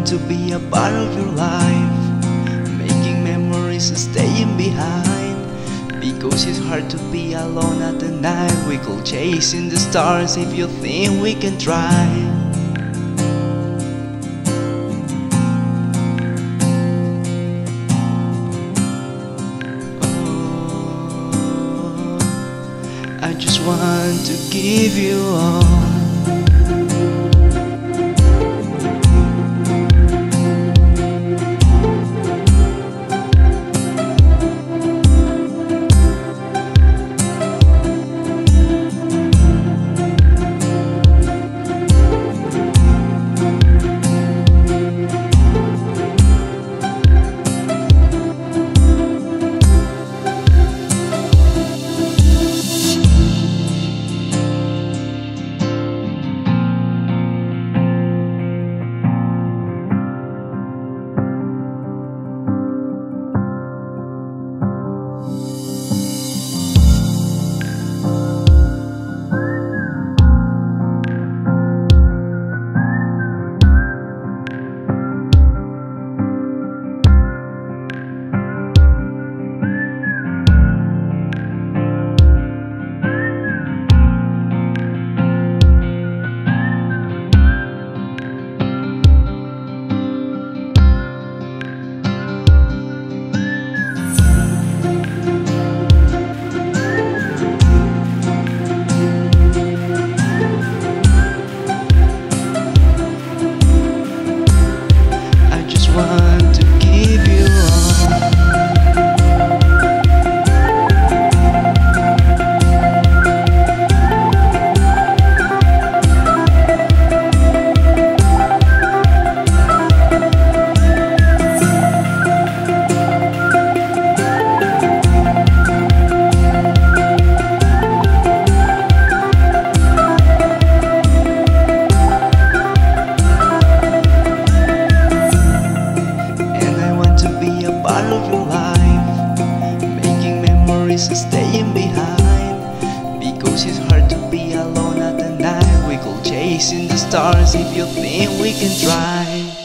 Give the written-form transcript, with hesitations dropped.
to be a part of your life, making memories and staying behind. Because it's hard to be alone at the night. We go chasing the stars if you think we can try. I just want to give you all. Want to give you all. Part of your life, making memories and staying behind. Because it's hard to be alone at the night. We go chasing the stars if you think we can try.